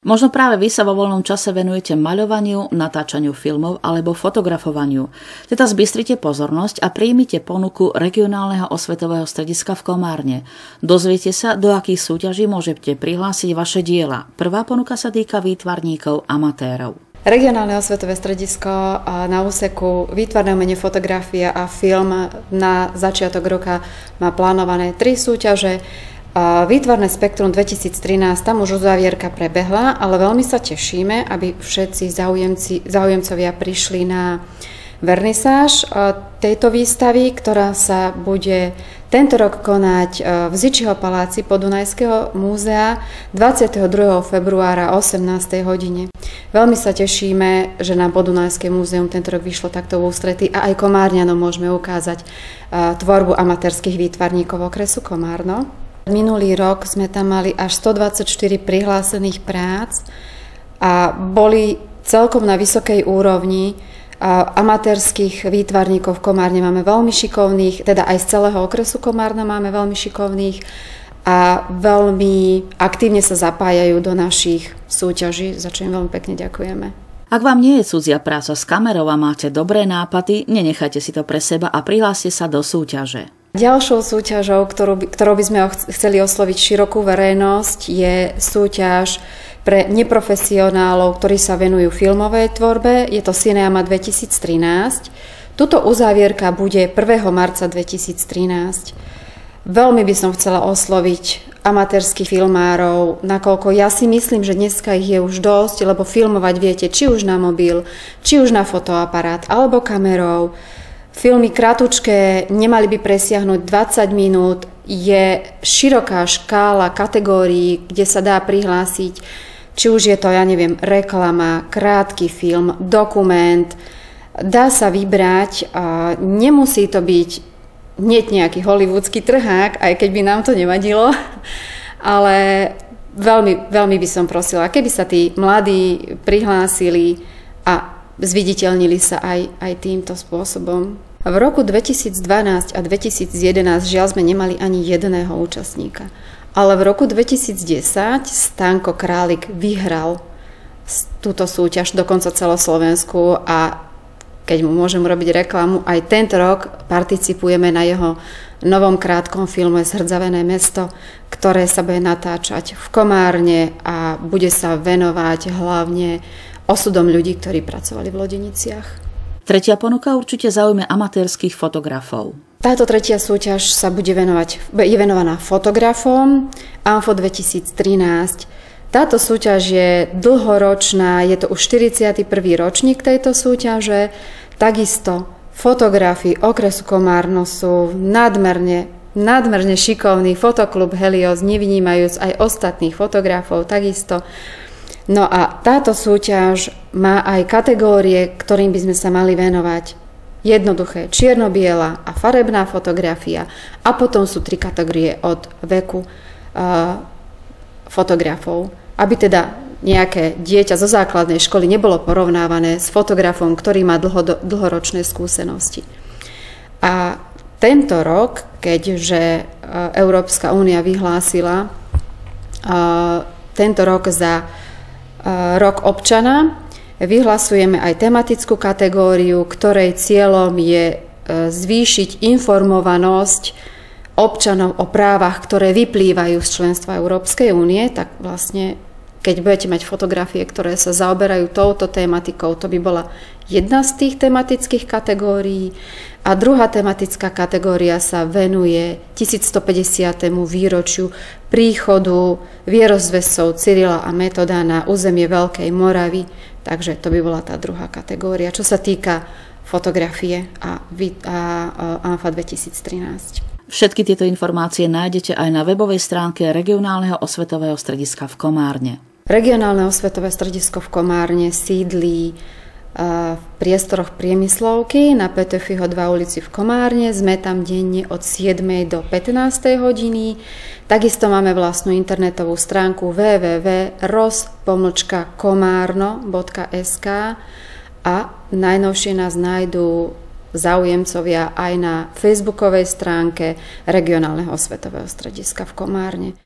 Možno práve vy sa vo voľnom čase venujete maľovaniu, natáčaniu filmov alebo fotografovaniu. Teda zbystrite pozornosť a príjmite ponuku regionálneho osvetového strediska v Komárne. Dozviete sa, do akých súťaží môžete prihlásiť vaše diela. Prvá ponuka sa týka výtvarníkov amatérov. Regionálne osvetové stredisko na úseku výtvarné umenie, fotografia a film na začiatok roka má plánované 3 súťaže. Výtvarné spektrum 2013, tam už uzávierka prebehla, ale veľmi sa tešíme, aby všetci záujemcovia prišli na vernisáž tejto výstavy, ktorá sa bude tento rok konať v Zičiho paláci Podunajského múzea 22. februára o 18. hodine. Veľmi sa tešíme, že nám Podunajské múzeum tento rok vyšlo takto v ústrety a aj Komárňanom môžeme ukázať tvorbu amatérskych výtvarníkov okresu Komárno. Minulý rok sme tam mali až 124 prihlásených prác a boli celkom na vysokej úrovni. Amatérskych výtvarníkov v Komárne máme veľmi šikovných, teda aj z celého okresu Komárna máme veľmi šikovných a veľmi aktívne sa zapájajú do našich súťaží, za čo im veľmi pekne ďakujeme. Ak vám nie je cudzia práca s kamerou a máte dobré nápady, nenechajte si to pre seba a prihláste sa do súťaže. Ďalšou súťažou, ktorou by sme chceli osloviť širokú verejnosť, je súťaž pre neprofesionálov, ktorí sa venujú filmovej tvorbe. Je to Cineama 2013. Tuto uzávierka bude 1. marca 2013. Veľmi by som chcela osloviť amatérskych filmárov, nakoľko ja si myslím, že dneska ich je už dosť, lebo filmovať viete či už na mobil, či už na fotoaparát alebo kamerou. Filmy kratučké nemali by presiahnuť 20 minút, je široká škála kategórií, kde sa dá prihlásiť, či už je to, ja neviem, reklama, krátky film, dokument, dá sa vybrať, nemusí to byť hneď nejaký hollywoodský trhák, aj keď by nám to nevadilo, ale veľmi, veľmi by som prosila, keby sa tí mladí prihlásili a zviditeľnili sa aj týmto spôsobom. V roku 2012 a 2011 žiaľ sme nemali ani jedného účastníka. Ale v roku 2010 Stanko Králik vyhral túto súťaž dokonca celoslovensku a keď mu môžem robiť reklamu, aj tento rok participujeme na jeho novom krátkom filme Zhrdzavené mesto, ktoré sa bude natáčať v Komárne a bude sa venovať hlavne osudom ľudí, ktorí pracovali v Lodeniciach. Tretia ponuka určite zaujme amatérskych fotografov. Táto tretia súťaž je venovaná fotografom ANFO 2013. Táto súťaž je dlhoročná, je to už 41. ročník tejto súťaže. Takisto fotografi okresu Komárno sú nadmerne šikovný, fotoklub Helios, nevynímajúc aj ostatných fotografov takisto. No a táto súťaž má aj kategórie, ktorým by sme sa mali venovať. Jednoduché, čierno-biela a farebná fotografia. A potom sú 3 kategórie od veku fotografov. Aby teda nejaké dieťa zo základnej školy nebolo porovnávané s fotografom, ktorý má dlhoročné skúsenosti. A tento rok, keďže Európska únia vyhlásila tento rok za rok občana, vyhlasujeme aj tematickú kategóriu, ktorej cieľom je zvýšiť informovanosť občanov o právach, ktoré vyplývajú z členstva Európskej únie. Tak vlastne, keď budete mať fotografie, ktoré sa zaoberajú touto tematikou, to by bola jedna z tých tematických kategórií. A druhá tematická kategória sa venuje 1150. výročiu príchodu vierozvescov Cyrila a Metoda na územie Veľkej Moravy. Takže to by bola tá druhá kategória, čo sa týka fotografie a ANFA 2013. Všetky tieto informácie nájdete aj na webovej stránke Regionálneho osvetového strediska v Komárne. Regionálne osvetové stredisko v Komárne sídlí v priestoroch Priemyslovky na Petöfiho 2 ulici v Komárne. Sme tam denne od 7. do 15. hodiny. Takisto máme vlastnú internetovú stránku www.ros.komárno.sk a najnovšie nás nájdú záujemcovia aj na facebookovej stránke Regionálneho osvetového strediska v Komárne.